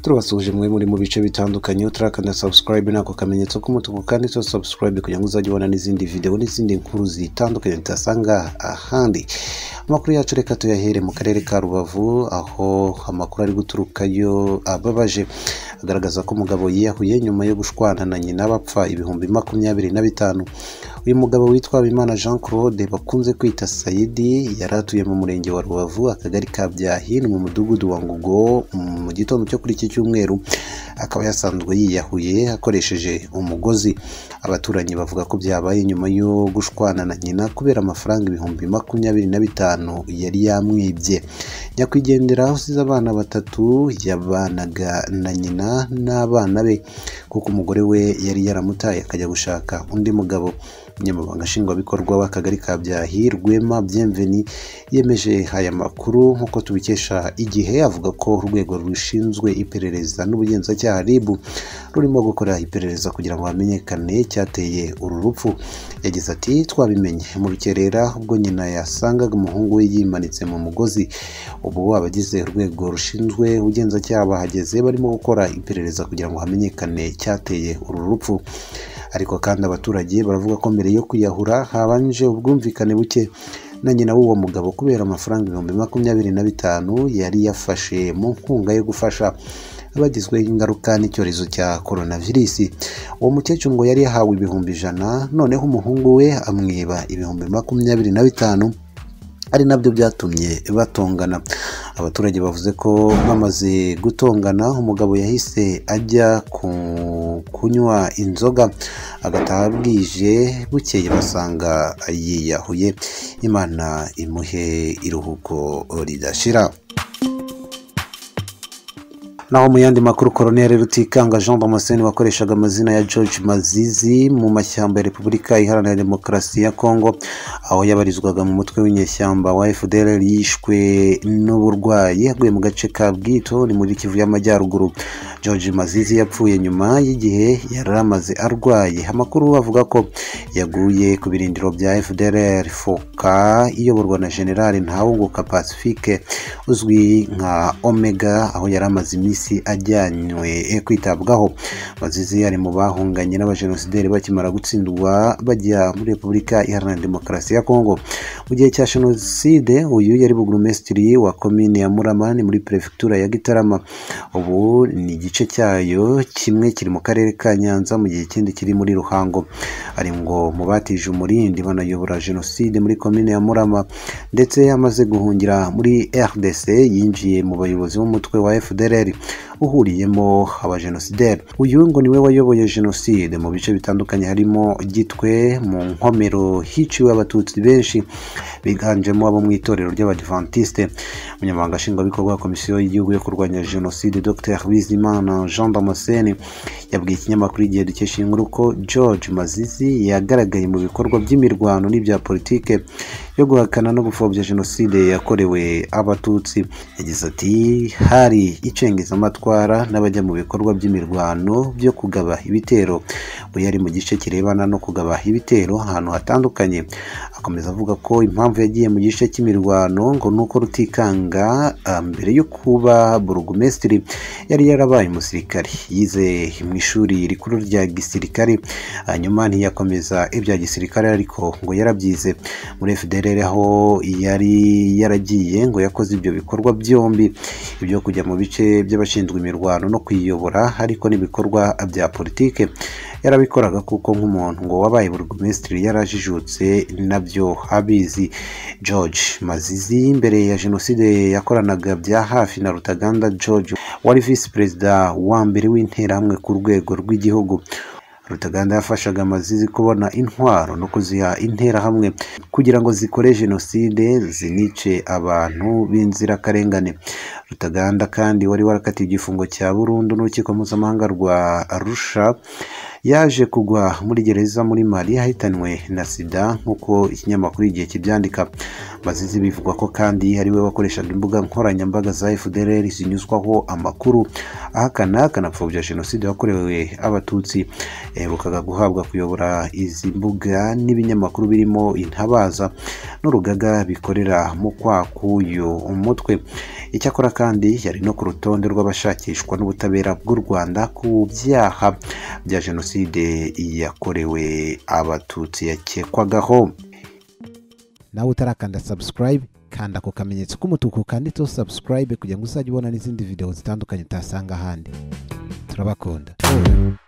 turabasuje mwe muri mu bice bitandukanye uturakanda subscribe nako kamenyetso k'umutuku kandi to subscribe kugira ngo uzajye ubona n'izindi video n'izindi nkuru zitandukanye tutasanga ahandi. Amakuru yacu reka tuyahere mu karere ka Rubavu aho amakuru ari guturukayo ababaje agaragaza ko umugabo yiyahuye nyuma yo gushwana na nyina bapfa 25,000. Uyu mugabo witwa Habimana Jean Claude bakunze kwita Saidi yaratuye mu murenge wa Rubavu akagari ka Byahino mu mudugudu wa Ngugo mu gitondo cyo kuri iki cyumweru, akaba yasanzwe yiyahuye akoresheje umugozi. Abaturanyi bavuga ko byabaye nyuma yo gushwana na nyina kubera amafaranga 25,000 yari yamwibye. Nyakwigendera usize abana batatu yabanaga na nyina n'abana be kuko umugore we yari yaramutaye akajya gushaka undi mugabo. Umunyamabanga nshingwabikorwa w'akagari ka Byahiro Rwema Bienveni yemeje aya makuru nk'uko tubikesha Igihe, avuga ko urwego rushinzwe iperereza n'ubugenzacyaha RIB rurimo gukora iperereza kugira ngo hamenyekane icyateye uru rupfu. Yagize ati twabimenye mu rukerera ubwo nyina yasangaga umuhungu we yimanitse mu mugozi. Ubu abagize urwego rushinzwe ubugenzacyaha bahageze barimo gukora iperereza kugira ngo hamenyekane icyateye uru rupfu. Ariko kandi abaturage baravuga ko mbere yo kwiyahura habanje ubwumvikane buke na nyina w'uwo mugabo kubera amafaranga 25,000 yari yafashe mu nkunga yo gufasha abagizweho ingaruka n'icyorezo cya coronavirus. Uwo mukecuru ngo yari yahawe 100,000 noneho umuhungu we amwiba 25,000 ari nabyo byatumye batongana. Abaturage bavuze ko bamaze gutongana umugabo yahise ajya kunywa inzoga agataha bwije, bukeye basanga yiyahuye. Imana imuhe iruhuko ridashira. Naho mu yandi makuru, Colonel Rutikanga Jean Damascene wakoreshaga amazina ya George Mazizi mu mashyamba ya Repubulika Iharanira Demokarasi ya Kongo aho yabarizwaga mu mutwe w'inyeshyamba wa FDLR yishwe n'uburwayi yaguye mu gace ka Bwito ni muri Kivu y'Amajyaruguru. George Mazizi yapfuye nyuma y'igihe yaramaze arwaye. Amakuru avuga ko yaguye ku birindiro bya FDLR Foka iyoborwa na General Ntawunguka Pacifique uzwi nka Omega, aho yaramaze imisi ajyanywe kwitabwaho. Mazizi ari mu bahunganye n'abajenosideri bakimara gutsindwa bajya muri Repubulika Iharanira Demokarasi ya Kongo. Mu gihe cya jenoside uyu yari burugumesitiri wa komine ya Murama ni muri prefectura ya Gitarama. Ubu ni igice cyayo kimwe kiri mu karere ka Nyanza mu gihe ikindi kiri muri Ruhango. Ari ngo mu batije umurindi banayobora jenoside muri komine ya Murama, ndetse amaze guhungira muri RDC yinjiye mu bayobozi b'umutwe wa FDLR uhuriyemo abajenosideri. Uyu ngo niwe wayoboye jenoside mu bice bitandukanye harimo Gitwe. Mu nkomero hiciwe abatutsi benshi biganjemo abo mu itorero ry'Abadventiste. Umunyamabanga nshingwabikorwa wa komisiyo y'igihugu yo kurwanya jenoside Dr Bizimana Jean Damascene yabwiye ikinyamakuru Igihe dukesha inkuru ko George Mazizi yagaragaye mu bikorwa by'imirwano n'ibya politike yo guhakana no gupfobya jenoside yakorewe abatutsi. Yagize ati hari icengezamatwara n'abajya mu bikorwa by'imirwano byo kugaba ibitero. We yari mu gice kirebana no kugaba ibitero ahantu hatandukanye. Akomeza avuga ko impamvu yagiye mu gice cy'imirwano ngo nuko Rutikanga mbere yo kuba burugumesitiri yari yarabaye umusirikare, yize mu ishuri rikuru rya gisirikare, hanyuma ntiyakomeza ibya gisirikare ariko ngo yarabyize muri FDLR aho yari yaragiye ngo yakoze ibyo bikorwa byombi, ibyo kujya mu bice by'abashinzwe imirwano no kwiyobora ariko n'ibikorwa bya politike yarabikoraga kuko nk'umuntu ngo wabaye burugumesitiri yarajijutse nabyo abizi. George Mazizi mbere ya jenoside yakoranaga bya hafi na Rutaganda George wari visi perezida wa mbere w'interahamwe ku rwego rw'igihugu. Rutaganda yafashaga Mazizi kubona intwaro no kuziha interahamwe kugira ngo zikore jenoside zinice abantu b'inzirakarengane. Rutaganda kandi wari warakatiwe igifungo cya burundu n'urukiko mpuzamahanga rwa Arusha yaje kugwa muri gereza muri Mali ahitanwe na sida nk'uko ikinyamakuru Igihe kibyandika. Mazizi bivugwa ko kandi ari we wakoreshaga imbuga nkoranyambaga za FDLR zinyuzwaho amakuru ahakana akanapfobya jenoside yakorewe abatutsi. Yaherukaga guhabwa kuyobora izi mbuga n'ibinyamakuru birimo Intabaza n'Urugaga bikorera mu kwakuyu umutwe. Icyakora kandi yari no ku rutonde rw'abashakishwa n'ubutabera bw'u Rwanda ku byaha bya jenoside yakorewe abatutsi yakekwagaho. Nawe utarakanda subscribe, kanda ku kamenyetso k'umutuku kanditseho subscribe kugira ngo uzajye ubona n'izindi video zitandukanye utasanga ahandi. Turabakunda.